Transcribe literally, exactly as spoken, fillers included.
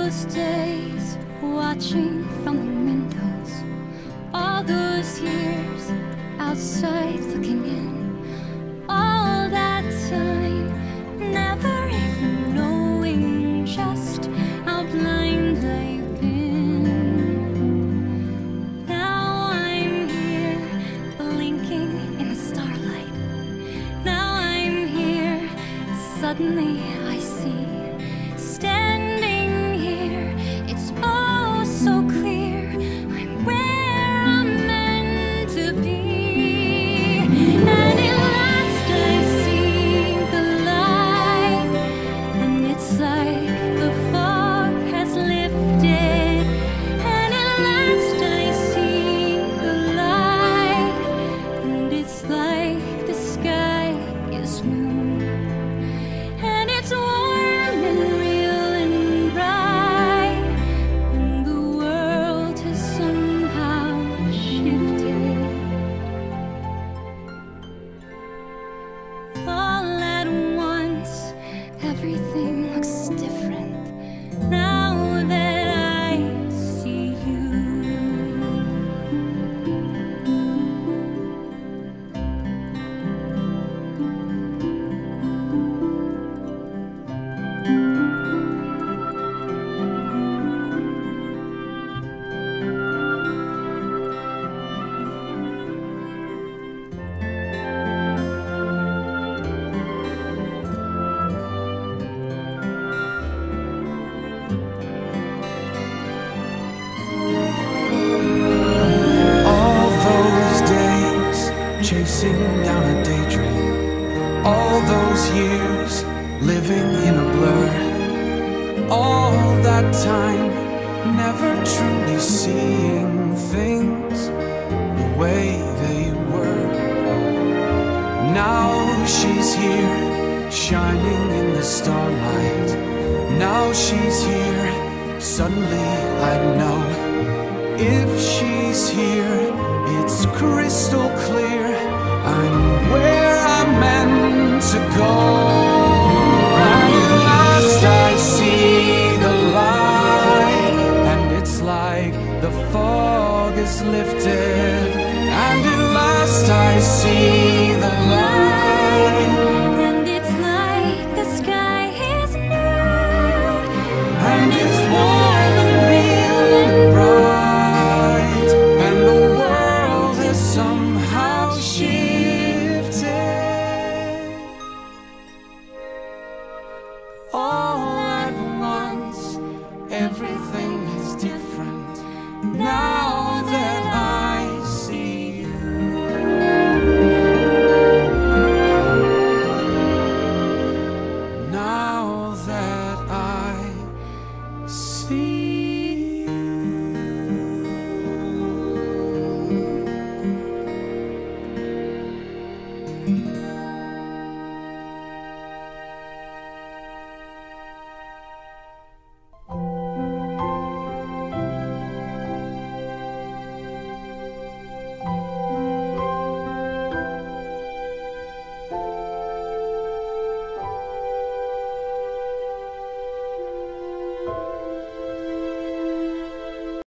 those days, watching from the windows, all those years outside looking in, all that time, never even knowing just how blind I've been. Now I'm here, blinking in the starlight. Now I'm here, suddenly I see, standing here, it's all so clear, I'm where I'm meant to be. And at last I see the light, and it's like the fog has lifted. And at last I see the light, and it's like the sky is new, and it's warm and real and bright, and the world has somehow shifted. All at once, everything looks different now that I see you. All those days chasing down a daydream, all those years living in a blur, all that time never truly seeing things the way they were. Now she's here, shining in the starlight. Now she's here, suddenly I know. If she's here, it's crystal clear, I'm where I'm meant to go. And at last I see the light, and it's like the fog is lifted. And at last I see the light,